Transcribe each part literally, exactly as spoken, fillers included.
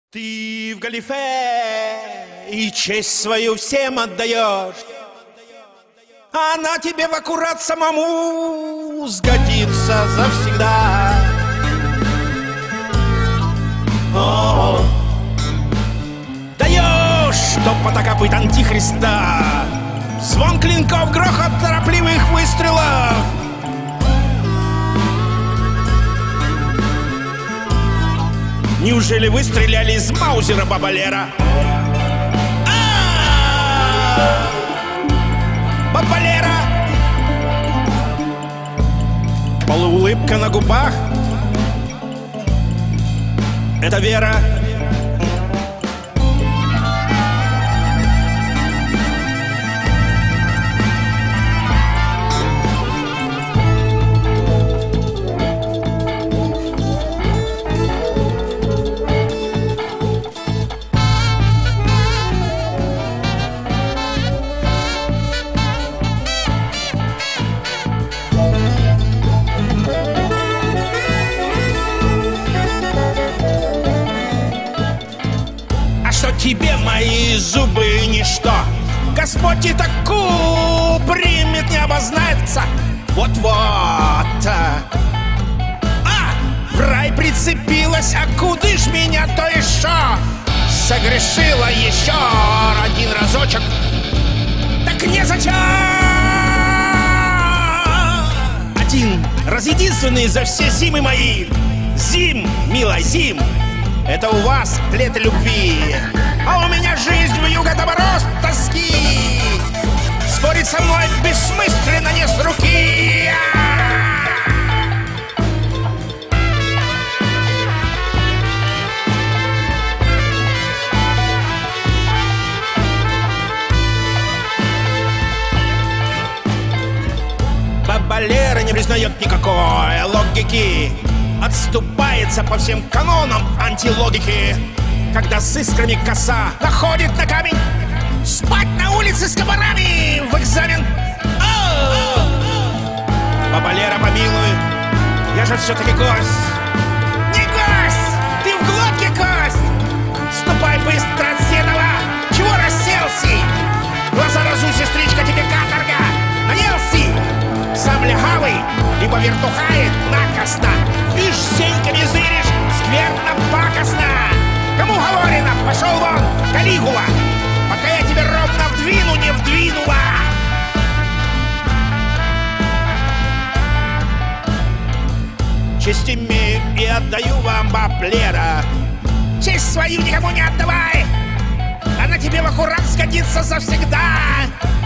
Ты в галифе и честь свою всем отдаешь, а она тебе в аккурат самому сгодится завсегда. О, даешь, что потакапает антихриста, звон клинков, грохот торопливых выстрелов. Неужели вы стреляли из маузера, Бабалера? Бабалера! Полуулыбка на губах. Это Вера. Тебе мои зубы ничто. Господь и таку примет, не обознается. Вот-вот. А, в рай прицепилась, а куды ж меня то еще? Согрешила еще один разочек. Так незачем. Один раз единственный за все зимы мои. Зим, милая, зим. Это у вас лето любви, а у меня жизнь вьюга-оборот тоски. Спорить со мной бессмысленно, не с руки. Бабалера не признает никакой логики, отступается по всем канонам антилогики. Когда с искрами коса находит на камень, спать на улице с комарами в экзамен. Бабалера, помилуй, я же все-таки гость. Не гость, ты в глотке кость. Ступай быстро, Седова, чего расселся? Глаза разуй, сестричка, тебе каторга. Наелся, сам лягавый, либо вертухает накосно. Ишь, сеньками зыришь, скверно, пакостно. Кому говорено, пошел вон, Калигула, пока я тебе ровно вдвину не вдвинула. Честь имею и отдаю вам, Баблера. Честь свою никому не отдавай, она тебе в аккурат сгодится завсегда.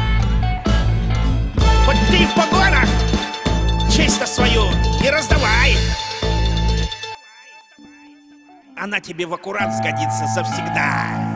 Хоть ты в погонах, честь-то свою не раздавай, она тебе в аккурат сгодится завсегда.